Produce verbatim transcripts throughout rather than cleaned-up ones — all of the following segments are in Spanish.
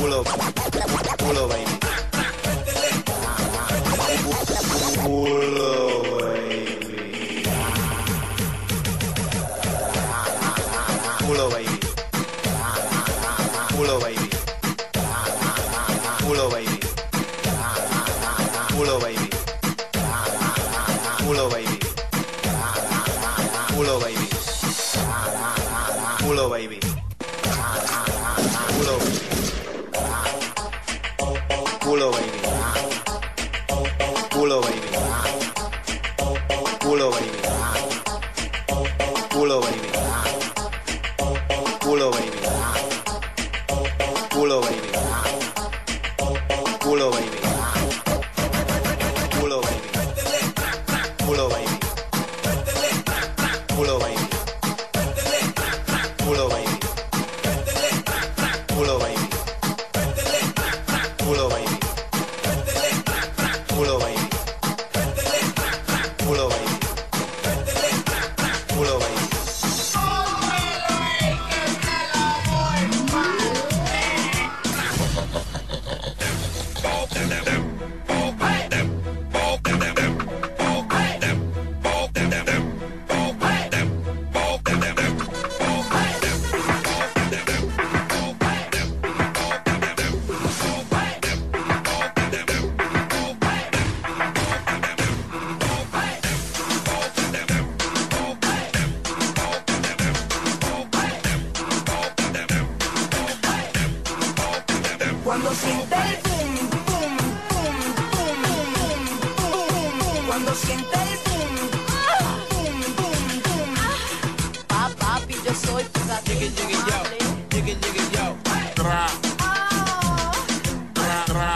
Culo, culo, baby. Culo, baby. Culo, baby. Culo, baby. Culo, baby. Culo, baby. Culo, baby. Culo, baby. Culo, baby. Culo, culo, baby. Culo, baby. Culo, baby. Culo, baby. Culo, baby. Culo, baby. Culo, baby. Culo, baby. Culo, baby. Culo, baby. Culo, baby. Culo, baby. Culo, baby. Culo, baby. Culo, baby. Culo, baby. Cuando siente el boom, boom, boom, boom, boom, boom, boom. Cuando siente el boom, boom, boom, boom. Pa, papi, yo soy tu Jiggy, jiggy, yo. Jiggy, jiggy, yo. Tra, tra, tra.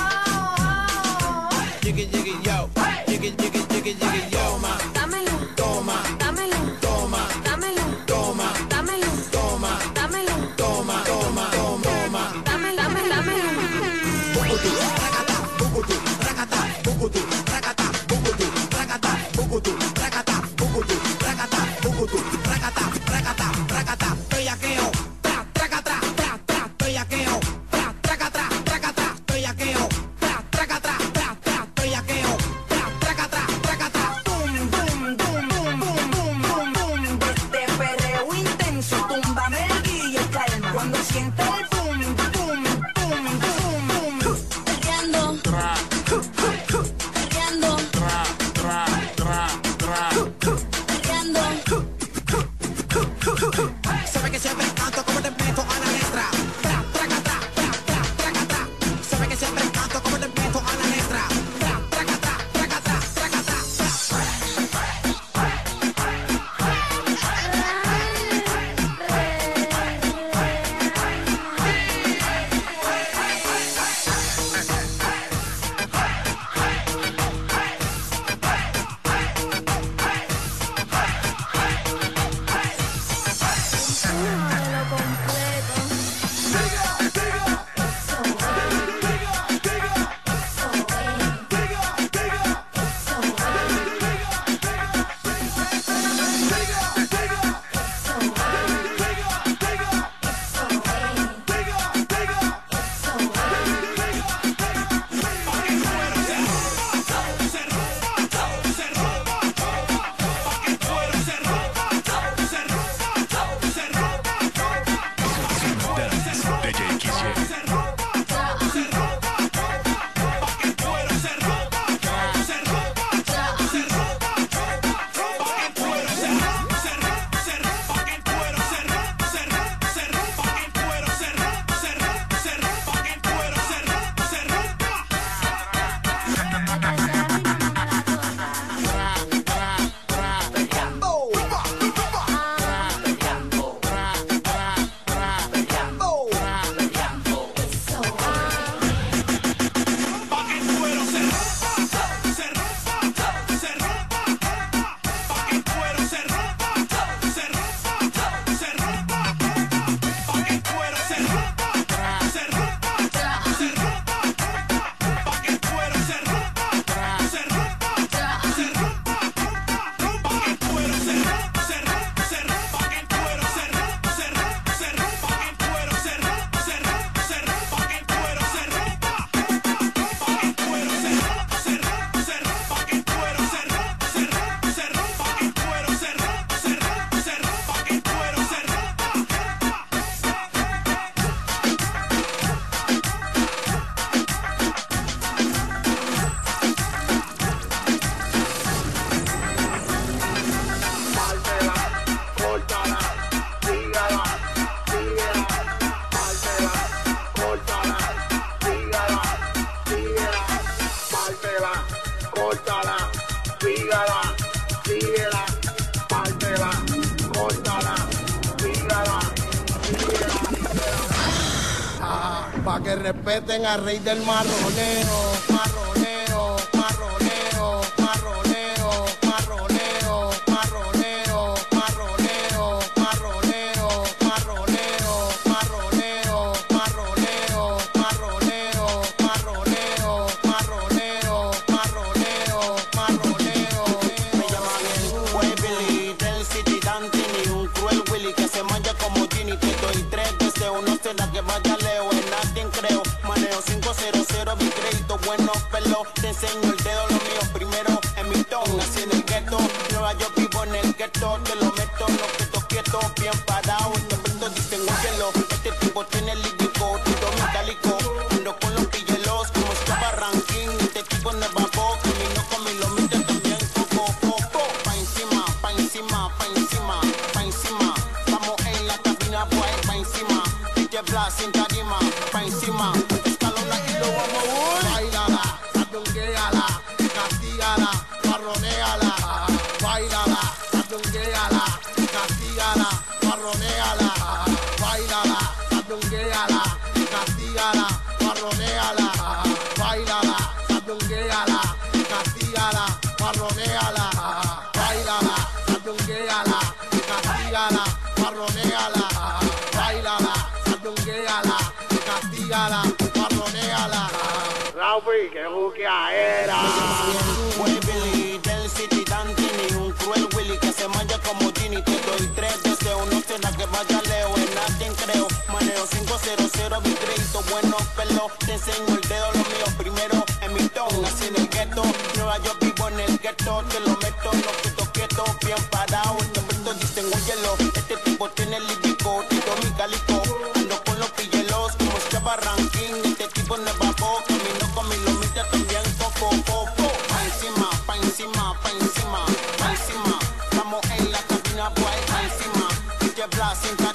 Jiggy, jiggy, yo. Jiggy, jiggy, jiggy, jiggy, yo. Toma, Dámelo, toma, dámelo, toma, dámelo, toma, dámelo, toma, dámelo, toma, toma, toma. dame, dame, dámelo. Bugudu, ragata, bugudu, ragata, bugudu, ragata, bugudu, ragata, bugudu, ragata, bugudu, ragata, bugudu, ragata, ragata, ragata, bellaqueo, tra, tragata, tra, tra, bellaqueo, tra, tragata, tragata, bellaqueo, tra, tragata, tra, tra, bellaqueo, tra, tragata, tragata. Boom, boom, boom, boom, boom, boom, boom, boom. Desde perreo intenso, túmbame el guille y el calma. Cuando siente el boom, boom, boom, boom, boom. Perreando, Tra, perreando, tra, tra, tra, tra. perreando. Sabe que siempre canto como te meto a la letra. Tra, tragata, tra, tra, tragata. Sabe que siempre canto como te meto a la letra. Tra, tragata, tragata, tragata. Lo completo. córtala, sígala, síguela, pártela, córtala, sígala, síguela, Ah, pa' que respeten al rey del marroneo, marroneo, marroneo, marroneo, marroneo, marroneo, marroneo, marroneo, marroneo, marroneo, marroneo, marroneo, marroneo, marroneo, marroneo, marroneo. Me llaman el Huevili del City Dantini, un cruel Willy que se manja como Ginny. Te doy tres deseos, no será que vaya leo, en nadie creo. Manejo cinco cero cero, mi crédito bueno, pelo. Te enseño el dedo, lo mío primero en mi ton. Nací en el gueto, Nueva York vivo en el gueto. Te lo meto, no quedo quieto, bien parado. Este pronto dicen, óyelo, este tipo tiene el lírico, todo metálico. Ando con los pillelos, como estaba ranking. Este tipo no es babo, camino con mi lomita también. Coco, coco, pa' encima, pa' encima, pa' encima, pa' encima. Estamos en la cabina, boy, pa' encima. D J Blas sin tarima, pa' encima. Escalona y lo vamos a voy. Bailala, sandunguéala, castígala, marronéala. Bailala, sandunguéala, castígala, marronéala. Bailala, sandunguéala, castígala, marronéala. Bailala, sandunguéala, castígala, marronéala. Bailala, sandunguéala, castígala, marronéala. Bailala, sandunguéala, castígala, marronéala. Raufi, que juqueadera. Huevili del City Dantini, un cruel Willy que se manja como Ginny. Te doy tres deseos, no será que vaya leo, en nadie creo. Manejo cinco cero cero, mi crédito bueno, pelo. Te enseño el dedo, lo mío primero en mi ton. Nací en el gueto, Nueva York vivo en el gueto. Te lo meto, no quedo quieto, bien parado. Este pronto dicen, óyelo, este tipo tiene el lírico, todo mi calico. Ando con los pillelos, como estaba ranking. Este tipo no es babo, camino con mi lomita también. Coco, coco, pa' encima, pa' encima, pa' encima, pa' encima. Estamos en la cabina, boy, pa' encima. D J Blas sin